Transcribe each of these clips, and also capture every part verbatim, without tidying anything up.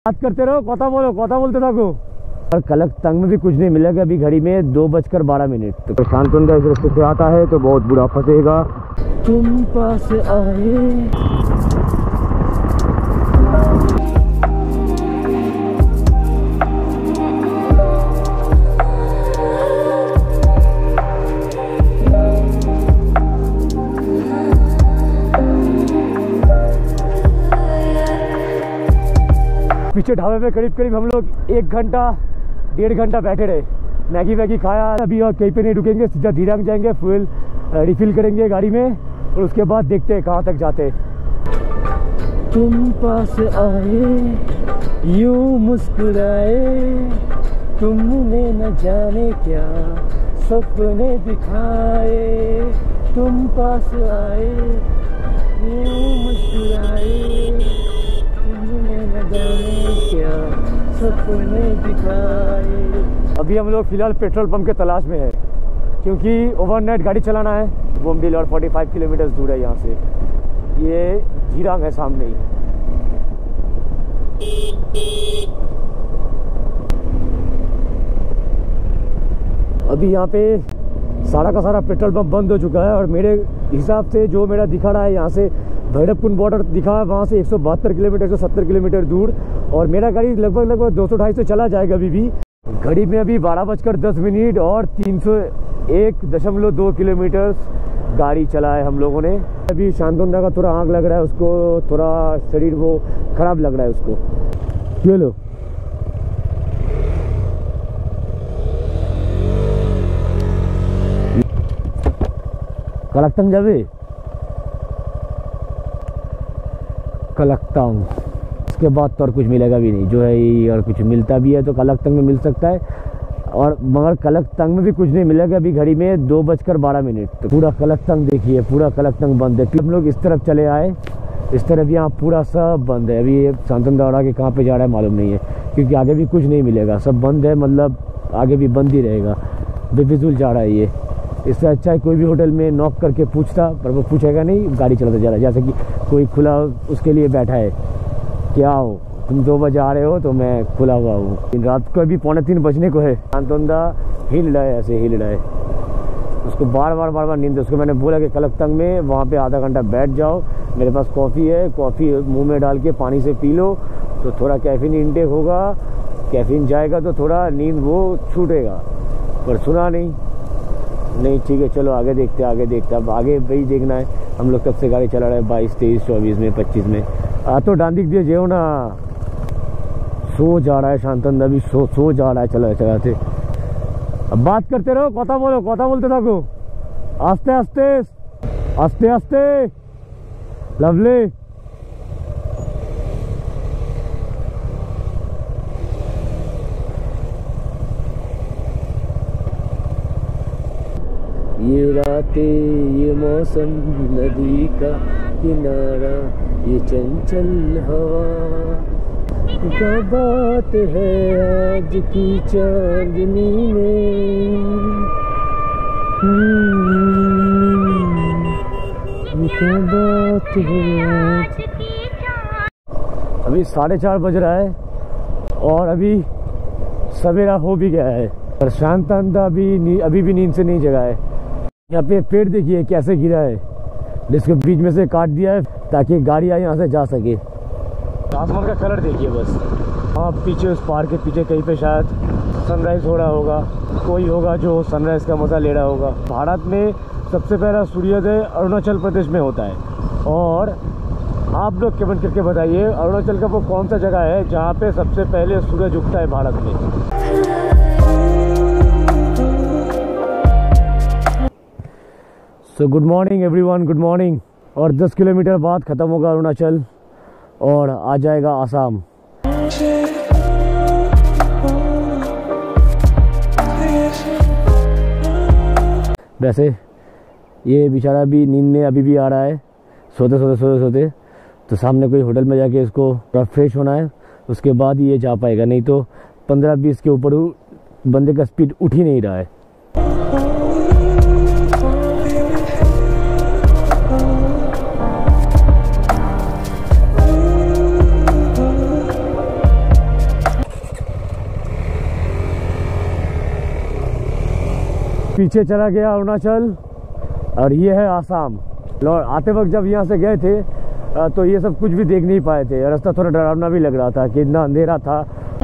बात करते रहो, कथा बोलो, कथा बोलते थको। और कलकतंग में भी कुछ नहीं मिलेगा अभी घड़ी में दो बजकर बारह मिनट। तो शांतुंदा इस रास्ते से आता है तो बहुत बुरा फंसेगा। तुम पास आए पीछे ढाबे पे करीब करीब हम लोग एक घंटा डेढ़ घंटा बैठे रहे, मैगी वैगी खाया। अभी और कहीं पे नहीं रुकेंगे, सीधा धीरांग जाएंगे, फ्यूल रिफिल करेंगे गाड़ी में और उसके बाद देखते हैं कहाँ तक जाते। तुम पास आए यूं मुस्कुराए, तुमने न जाने क्या सपने दिखाए। तुम पास आए यूं मुस्कुराए, तुमने न जाने क्या सपने दिखाए। अभी हम लोग फिलहाल पेट्रोल पंप के तलाश में है, क्योंकि ओवरनाइट गाड़ी चलाना है। बोमडिल और पैंतालीस किलोमीटर दूर है यहाँ से, ये धीरांग है सामने ही। अभी यहाँ पे सारा का सारा पेट्रोल पंप बंद हो चुका है और मेरे हिसाब से जो मेरा दिखा रहा है यहाँ से भैरवकुंड बॉर्डर दिखा है, वहाँ से एक सौ बहत्तर किलोमीटर एक सौ सत्तर किलोमीटर दूर, और मेरा गाड़ी लगभग लगभग दो सौ ढाई सौ चला जाएगा अभी भी। घड़ी में अभी बारह बजकर दस मिनट और तीन सौ एक दशमलव दो किलोमीटर गाड़ी चला है हम लोगों ने। अभी शांतुंदा का थोड़ा आँख लग रहा है उसको, थोड़ा शरीर वो खराब लग रहा है उसको। ये लो कलकतंग जावे, कलकतंग इसके बाद तो और कुछ मिलेगा भी नहीं। जो है ये और कुछ मिलता भी है तो कलकतंग में मिल सकता है, और मगर कलकतंग में भी कुछ नहीं मिलेगा अभी घड़ी में दो बजकर बारह मिनट। तो पूरा कलकतंग देखिए, पूरा कलकतंग बंद है। हम लोग इस तरफ चले आए, इस तरफ यहाँ पूरा सब बंद है। अभी ये शांतुंदा और आगे कहाँ पे जा रहा है मालूम नहीं है, क्योंकि आगे भी कुछ नहीं मिलेगा, सब बंद है, मतलब आगे भी बंद ही रहेगा। बेफिजूल जा रहा है ये। इससे अच्छा है कोई भी होटल में नॉक करके पूछता, पर वो पूछेगा नहीं, गाड़ी चलाता जा रहा है। जैसे कि कोई खुला उसके लिए बैठा है, क्या हो तुम दो बजे आ रहे हो तो मैं खुला हुआ हूँ। रात को अभी पौने तीन बजने को है। शांतुंदा हिल रहा है, ऐसे हिल रहा है, उसको बार बार बार बार नींद। उसको मैंने बोला कि कलकतंग में वहाँ पे आधा घंटा बैठ जाओ, मेरे पास कॉफ़ी है, कॉफ़ी मुंह में डाल के पानी से पी लो तो थोड़ा कैफीन इंटेक होगा, कैफीन जाएगा तो थोड़ा नींद वो छूटेगा। पर सुना नहीं, नहीं ठीक है चलो आगे देखते आगे देखते। अब आगे वही देखना है, हम लोग कब से गाड़ी चला रहे हैं, बाईस तेईस चौबीस में पच्चीस में। आ तो डांदिक दिए जेओ ना, सो जा रहा है शांतुंदा भी, सो सो जा रहा है चला चलाते। अब बात करते रहो, कथा बोलो, कथा बोलते थको। आस्ते आस्ते आस्ते आस्ते लवली। ये रातें, ये मौसम, नदी का किनारा, ये चंचल हवा, क्या बात है आज की चांदनी में, क्या बात है आज। अभी साढ़े चार बज रहा है और अभी सवेरा हो भी गया है, पर शांतुंदा अभी अभी भी नींद से नहीं जगा है। यहाँ पे पेड़ देखिए कैसे गिरा है, जिसको बीच में से काट दिया है ताकि गाड़ियाँ यहाँ से जा सके। आसमान का कलर देखिए बस। हाँ पीछे उस पहाड़ के पीछे कहीं पे शायद सनराइज हो रहा होगा, कोई होगा जो सनराइज का मज़ा ले रहा होगा। भारत में सबसे पहला सूर्योदय अरुणाचल प्रदेश में होता है, और आप लोग कमेंट करके बताइए अरुणाचल का वो कौन सा जगह है जहाँ पे सबसे पहले सूरज उगता है भारत में। So good morning everyone, good morning. और दस किलोमीटर बाद ख़त्म होगा अरुणाचल और आ जाएगा आसाम। वैसे ये बेचारा भी नींद में अभी भी आ रहा है, सोते सोते सोते सोते तो सामने कोई होटल में जाके इसको थोड़ा फ्रेश होना है, उसके बाद ही ये जा पाएगा, नहीं तो पंद्रह बीस के ऊपर बंदे का स्पीड उठ ही नहीं रहा है। पीछे चला गया अरुणाचल और ये है आसाम। लौट आते वक्त जब यहाँ से गए थे तो ये सब कुछ भी देख नहीं पाए थे। रास्ता थोड़ा डरावना भी लग रहा था कि इतना अंधेरा था।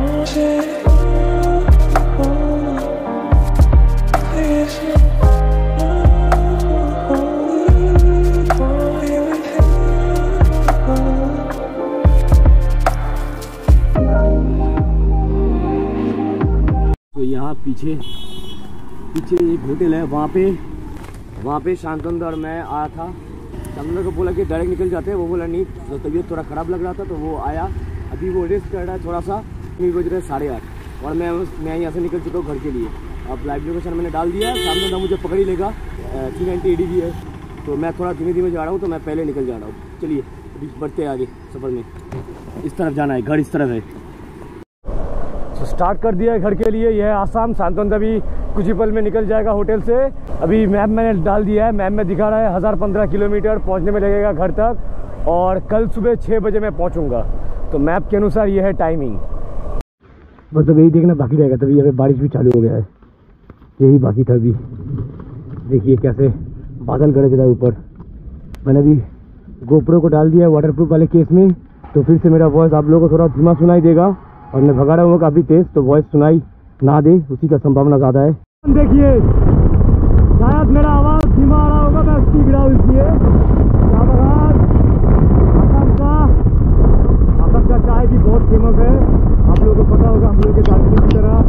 तो यहाँ पीछे पीछे एक होटल है, वहाँ पे वहाँ पे शांतनु और मैं आया था। शांतनु को बोला कि डायरेक्ट निकल जाते हैं, वो बोला नहीं, तो तबीयत थोड़ा ख़राब लग रहा था तो वो आया। अभी वो रेस्ट कर रहा है थोड़ा सा। नहीं बज रहे साढ़े आठ और मैं मैं यहाँ से निकल चुका हूँ घर के लिए। अब लाइव लोकेशन मैंने डाल दिया है। शांतनु मुझे पकड़ ही लेगा, थ्री नाइन्टी एडी भी है, तो मैं थोड़ा धीमे धीमे जा रहा हूँ, तो मैं पहले निकल जा रहा हूँ। चलिए अभी बढ़ते हैं आगे सफ़र में। इस तरफ जाना है, घर इस तरफ है। तो स्टार्ट कर दिया है घर के लिए। यह है आसाम। शांतनु अभी कुछ ही पल में निकल जाएगा होटल से। अभी मैप मैंने डाल दिया है, मैप में दिखा रहा है हज़ार पंद्रह किलोमीटर पहुंचने में लगेगा घर तक, और कल सुबह छः बजे मैं पहुंचूंगा। तो मैप के अनुसार ये है टाइमिंग। बस अब यही देखना बाकी रहेगा। तभी अभी बारिश भी चालू हो गया है, यही बाकी था। अभी देखिए कैसे बादल गरज रहा है ऊपर। मैंने अभी गोप्रो को डाल दिया है वाटरप्रूफ वाले केस में, तो फिर से मेरा वॉइस आप लोगों को थोड़ा धीमा सुनाई देगा। और मैं भगा रहा हूँ काफ़ी तेज़, तो वॉइस सुनाई ना दे, उसी का संभावना ज़्यादा है। देखिए शायद मेरा आवाज़ धीमा आ रहा होगा, मैं सीख रहा हूँ इसलिए। आसाम का आसाम का चाय भी बहुत फेमस है, आप लोगों को पता होगा, हम लोग के दार्जिलिंग की तरह।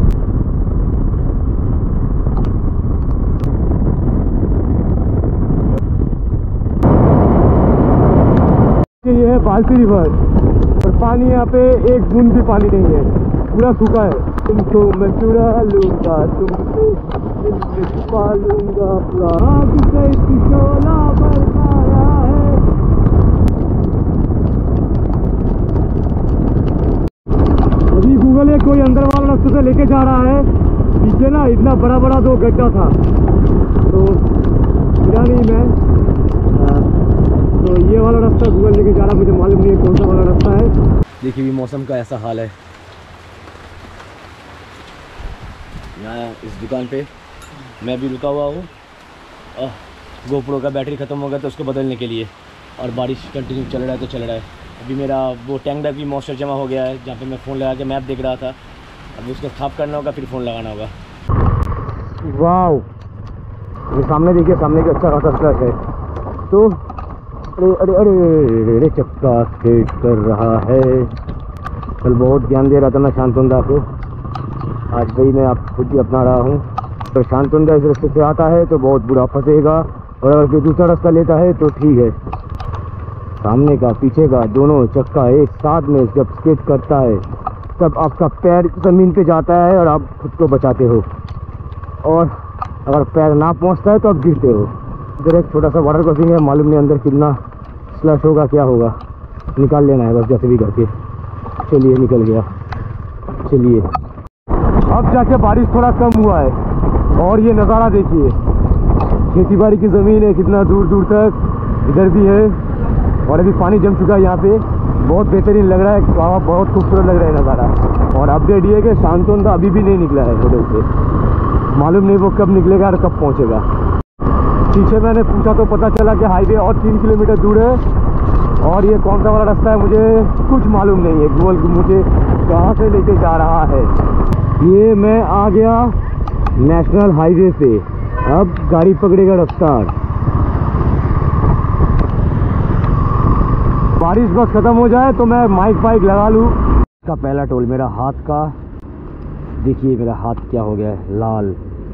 ये है बाल्टी रिवर और पानी यहाँ पे एक बूंद भी पानी नहीं है, पूरा सूखा है। तुमको मैं चुरा लूंगा, तुमको छुपा लूंगा, शोला बरसाया है। अभी गूगल है कोई अंदर वाला रास्ते से लेके जा रहा है। पीछे ना इतना बड़ा बड़ा दो गड्ढा था, तो गिरा नहीं मैं। तो ये वाला रास्ता गूगल लेके जा रहा, मुझे मालूम नहीं है कौन सा वाला रास्ता है। देखिए भी मौसम का ऐसा हाल है। यहाँ इस दुकान पे मैं भी रुका हुआ हूँ, गोप्रो का बैटरी ख़त्म हो गया तो उसको बदलने के लिए, और बारिश कंटिन्यू चल रहा है तो चल रहा है। अभी मेरा वो टैंक में भी मॉइस्चर जमा हो गया है, जहाँ पे मैं फ़ोन लगा के मैप देख रहा था। अभी उसको साफ करना होगा, फिर फ़ोन लगाना होगा। वाह, ये सामने देखिए, सामने का अच्छा खासा स्क्रैच है। तो अरे अरे अरे अरे चक्का स्केट कर रहा है। कल बहुत ध्यान दे रहा था मैं शांतनु को, आज भाई मैं आप खुद ही अपना रहा हूँ। अगर शांतनु इस रास्ते से आता है तो बहुत बुरा फंसेगा, और अगर कोई दूसरा रास्ता लेता है तो ठीक है। सामने का पीछे का दोनों चक्का एक साथ में जब स्केट करता है तब आपका पैर ज़मीन पे जाता है और आप खुद को बचाते हो, और अगर पैर ना पहुँचता है तो आप गिरते हो। इधर एक छोटा सा वाटर क्रॉसिंग है, मालूम नहीं अंदर कितना स्लश होगा, क्या होगा, निकाल लेना है बस जैसे भी करके। चलिए निकल गया। चलिए अब जाके बारिश थोड़ा कम हुआ है, और ये नज़ारा देखिए, खेती बाड़ी की ज़मीन है कितना दूर दूर तक, इधर भी है, और अभी पानी जम चुका है यहाँ पे। बहुत बेहतरीन लग रहा है, वहाँ बहुत खूबसूरत लग रहा है नज़ारा। और अपडेट ये है कि शांतनु अभी भी नहीं निकला है होटल से, मालूम नहीं वो कब निकलेगा और कब पहुँचेगा। पीछे मैंने पूछा तो पता चला कि हाईवे और तीन किलोमीटर दूर है, और ये कौन सा वाला रास्ता है मुझे कुछ मालूम नहीं है। गूगल मुझे कहाँ से लेके जा रहा है। ये मैं आ गया नेशनल हाईवे पे, अब गाड़ी पकड़ेगा रफ्तार। बारिश बस ख़त्म हो जाए तो मैं माइक फाइक लगा लूँ। इसका पहला टोल मेरा हाथ का, देखिए मेरा हाथ क्या हो गया है, लाल,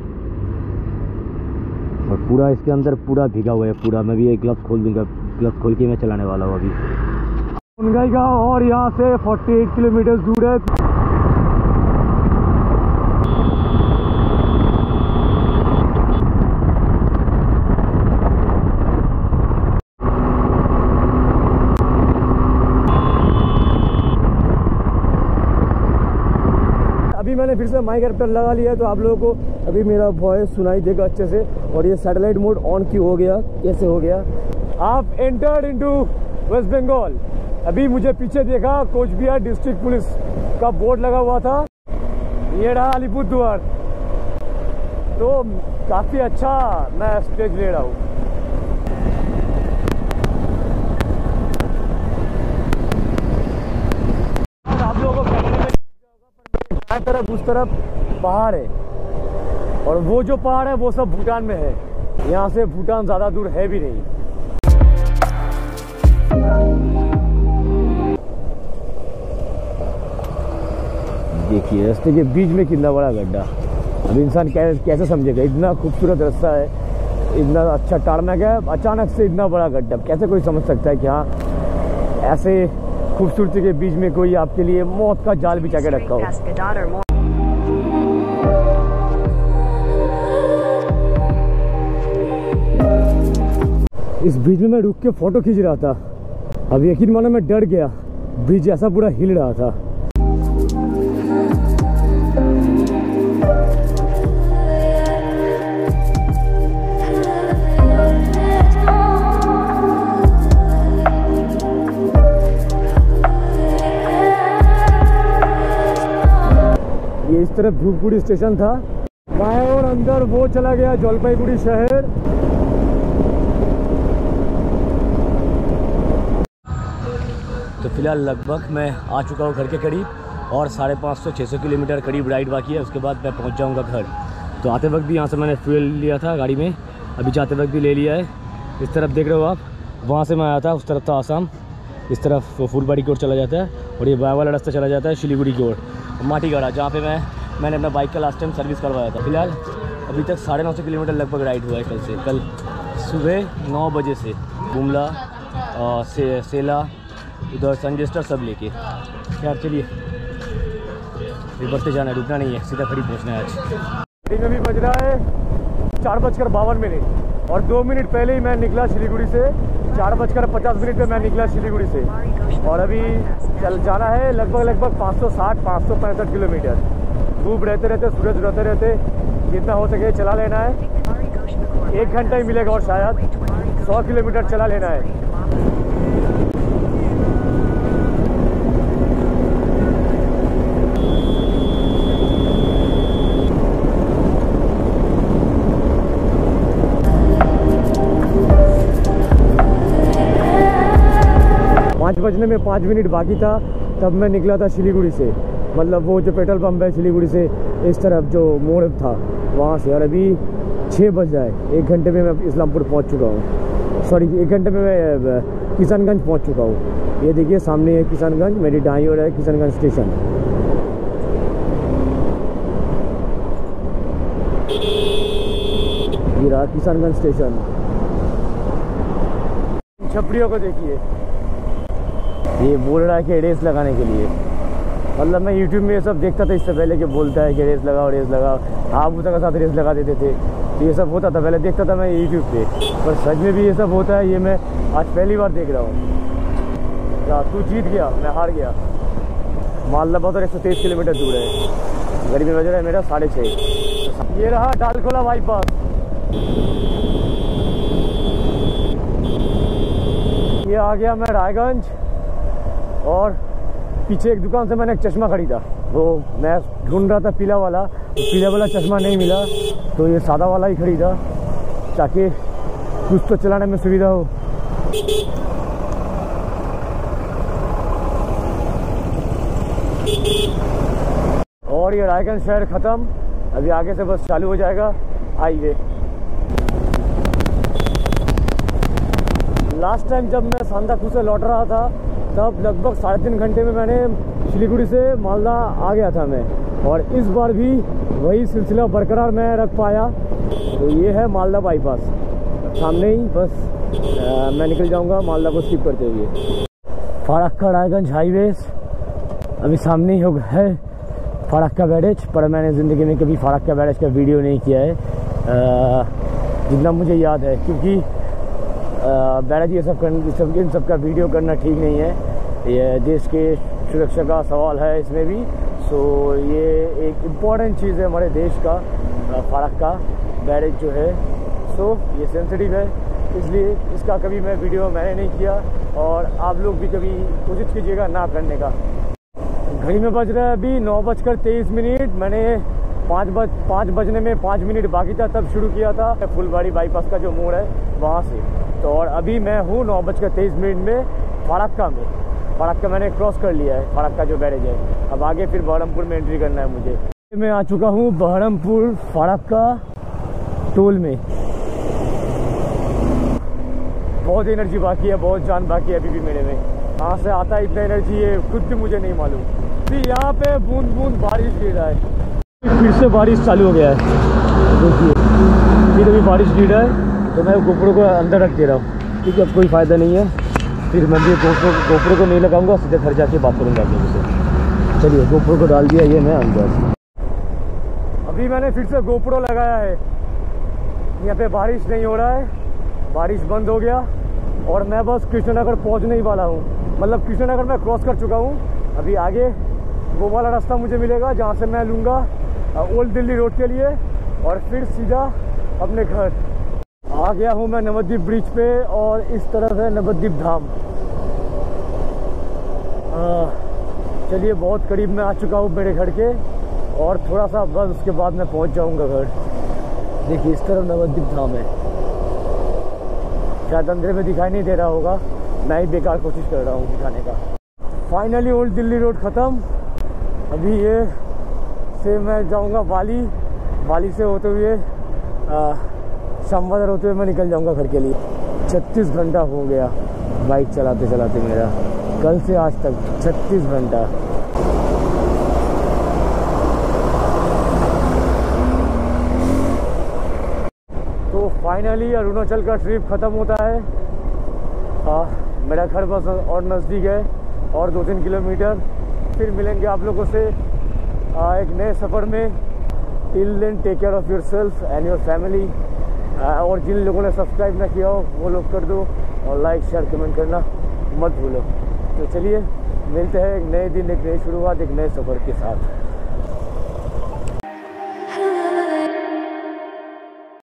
और पूरा इसके अंदर पूरा भीगा हुआ है पूरा। मैं भी एक ग्लव्स खोल दूंगा, ग्लव्स खोल के मैं चलाने वाला हूँ अभी। उनगाई गाँव और यहाँ से अड़तालीस किलोमीटर दूर है। अभी मैंने फिर से माइक एडप्टर लगा लिया है, तो आप लोगों को अभी मेरा वॉइस सुनाई देगा अच्छे से। और ये सैटेलाइट मोड ऑन क्यों हो गया, कैसे हो गया। आप एंटर्ड इनटू वेस्ट बंगाल। अभी मुझे पीछे देखा कोच बिहार डिस्ट्रिक्ट पुलिस का बोर्ड लगा हुआ था, ये रहा अलीपुरद्वार। तो काफ़ी अच्छा मैं स्टेज ले रहा हूँ। आप लोगों को दाएं तरफ उस तरफ पहाड़ है और वो जो पहाड़ है वो सब भूटान में है। यहाँ से भूटान ज़्यादा दूर है भी नहीं। देखिए रास्ते के बीच में कितना बड़ा गड्ढा। अब इंसान कैसे कैसे समझेगा, इतना खूबसूरत रास्ता है, इतना अच्छा टारमेक है, अचानक से इतना बड़ा गड्ढा। कैसे कोई समझ सकता है कि हाँ ऐसे खूबसूरती के बीच में कोई आपके लिए मौत का जाल बिछा के रखा हो। इस ब्रिज में मैं रुक के फोटो खींच रहा था। अब यकीन मानो मैं डर गया, ब्रिज ऐसा पूरा हिल रहा था। ये इस तरफ धूपगुड़ी स्टेशन था, बाएं और अंदर वो चला गया जलपाईगुड़ी शहर। तो फिलहाल लगभग मैं आ चुका हूँ घर के करीब और साढ़े पाँच सौ छः सौ किलोमीटर करीब राइड बाकी है। उसके बाद मैं पहुँच जाऊँगा घर। तो आते वक्त भी यहाँ से मैंने फ्यूल लिया था गाड़ी में, अभी जाते वक्त भी ले लिया है। इस तरफ देख रहे हो आप, वहाँ से मैं आया था, उस तरफ था आसाम, इस तरफ वो फुलबाड़ी की ओर चला जाता है और ये बाया वाला रास्ता चला जाता है सिलीगुड़ी की ओर, माटीगढ़ा, जहाँ पे मैं मैंने अपना बाइक का लास्ट टाइम सर्विस करवाया था। फिलहाल अभी तक साढ़े नौ सौ किलोमीटर लगभग राइड हुआ है कल से। कल सुबह नौ बजे से बुमला और से, सेला उधर संजेस्टर सब लेके। यार चलिए ये बढ़ते जाना है, रुकना नहीं है, सीधा खड़ी पहुँचना है आज। में भी बज रहा है चार बजकर बावन मिनट और दो मिनट पहले ही मैं निकला सिलीगुड़ी से। चार बजकर पचास मिनट पे मैं निकला सिलीगुड़ी से और अभी चल जाना है लगभग लगभग पाँच सौ साठ पाँच सौ पैंसठ किलोमीटर। धूप रहते रहते सूरज रहते रहते जितना हो सके चला लेना है। एक घंटा ही मिलेगा और शायद सौ किलोमीटर चला लेना है। पाँच बजने में पाँच मिनट बाकी था तब मैं निकला था सिलीगुड़ी से, मतलब वो जो पेट्रोल पंप है सिलीगुड़ी से इस तरफ जो मोड़ था वहाँ से। और अभी छः बज जाए, एक घंटे में मैं इस्लामपुर पहुँच चुका हूँ। सॉरी एक घंटे में मैं किशनगंज पहुँच चुका हूँ। ये देखिए सामने है किशनगंज, मेरी दाईं ओर है किशनगंज स्टेशन। ये रहा किशनगंज स्टेशन। छपड़ियों को देखिए, ये बोल रहा है कि रेस लगाने के लिए। मतलब मैं यूट्यूब में ये सब देखता था इससे पहले कि बोलता है कि रेस लगाओ रेस लगाओ, आप उसका साथ रेस लगा देते थे। तो ये सब होता था, पहले देखता था मैं यूट्यूब पे, पर सच में भी ये सब होता है ये मैं आज पहली बार देख रहा हूँ। क्या तू जीत गया, मैं हार गया। मालदा बहुत एक सौ तेईस किलोमीटर दूर है, गाड़ी में बज रहा है मेरा साढ़े छः। ये रहा डालखोला बाईपास। ये आ गया मैं रायगंज और पीछे एक दुकान से मैंने एक चश्मा खरीदा। वो मैं ढूंढ रहा था पीला वाला, तो पीला वाला चश्मा नहीं मिला तो ये सादा वाला ही खरीदा ताकि कुछ तो चलाने में सुविधा हो। और ये रायगंज शहर ख़त्म, अभी आगे से बस चालू हो जाएगा हाईवे। लास्ट टाइम जब मैं सांताक्रूज से लौट रहा था तब लगभग साढ़े तीन घंटे में मैंने सिलीगुड़ी से मालदा आ गया था मैं, और इस बार भी वही सिलसिला बरकरार मैं रख पाया। तो ये है मालदा बाईपास सामने ही, बस आ, मैं निकल जाऊंगा मालदा को स्किप करते हुए। फराक्का रायगंज हाईवे अभी सामने ही हो है फराक्का बैरेज, पर मैंने ज़िंदगी में कभी फराक्का बैरेज का वीडियो नहीं किया है आ, जितना मुझे याद है, क्योंकि बैरेज ये सब कर सब इन सब का वीडियो करना ठीक नहीं है। ये देश के सुरक्षा का सवाल है इसमें भी। सो ये एक इम्पॉर्टेंट चीज़ है हमारे देश का, फराक्का बैरेज जो है। सो ये सेंसिटिव है, इसलिए इसका कभी मैं वीडियो मैंने नहीं किया, और आप लोग भी कभी कोशिश कीजिएगा ना करने का। घड़ी में बज रहा है अभी नौ बजकर तेईस मिनट। मैंने पाँच बज पाँच बजने में पाँच मिनट बाकी था तब शुरू किया था। फुलबाड़ी बाईपास का जो मोड़ है वहाँ से। तो और अभी मैं हूँ नौ बज कर तेईस मिनट में फराक्का में। फराक्का मैंने क्रॉस कर लिया है, फराक्का जो बैरेज है। अब आगे फिर बहरमपुर में एंट्री करना है मुझे। मैं आ चुका हूँ बहरमपुर फराक्का टोल में। बहुत एनर्जी बाकी है, बहुत जान बाकी है अभी भी मेरे में। कहाँ से आता है इतना एनर्जी ये खुद भी मुझे नहीं मालूम। अभी यहाँ पे बूंद बूंद बारिश गिर रहा है। फिर से बारिश चालू हो गया है, देखिए फिर अभी बारिश गिर रहा है। तो मैं गोप्रो को अंदर रख दे रहा हूँ क्योंकि अब कोई फ़ायदा नहीं है। फिर मैं भी गोप्रो गोप्रो को नहीं लगाऊंगा, सीधे घर जाके बात करूँगा अपने से। चलिए गोप्रो को डाल दिया ये मैं अंदर। अभी मैंने फिर से गोप्रो लगाया है। यहाँ पे बारिश नहीं हो रहा है, बारिश बंद हो गया और मैं बस कृष्णनगर पहुँचने ही वाला हूँ। मतलब कृष्णनगर मैं क्रॉस कर चुका हूँ। अभी आगे वो वाला रास्ता मुझे मिलेगा जहाँ से मैं लूँगा ओल्ड दिल्ली रोड के लिए और फिर सीधा अपने घर। आ गया हूँ मैं नवद्वीप ब्रिज पे और इस तरफ है नवद्वीप धाम। चलिए बहुत करीब मैं आ चुका हूँ मेरे घर के और थोड़ा सा बस उसके बाद मैं पहुँच जाऊँगा घर। देखिए इस तरफ नवद्वीप धाम है। शायद अंधेरे में दिखाई नहीं दे रहा होगा, मैं ही बेकार कोशिश कर रहा हूँ दिखाने का। फाइनली ओल्ड दिल्ली रोड ख़त्म। अभी ये से मैं जाऊँगा वाली, वाली से होते हुए श्यामबाजार होते हुए मैं निकल जाऊँगा घर के लिए। छत्तीस घंटा हो गया बाइक चलाते चलाते मेरा, कल से आज तक छत्तीस घंटा। तो फाइनली अरुणाचल का ट्रिप ख़त्म होता है। आ, मेरा घर बस और नज़दीक है और दो तीन किलोमीटर। फिर मिलेंगे आप लोगों से आ, एक नए सफ़र में। Till then take care of yourself and your family. और जिन लोगों ने सब्सक्राइब ना किया हो वो लोग कर दो और लाइक शेयर कमेंट करना मत भूलो। तो चलिए मिलते हैं एक नए दिन, एक नई शुरुआत, एक नए सफ़र के साथ।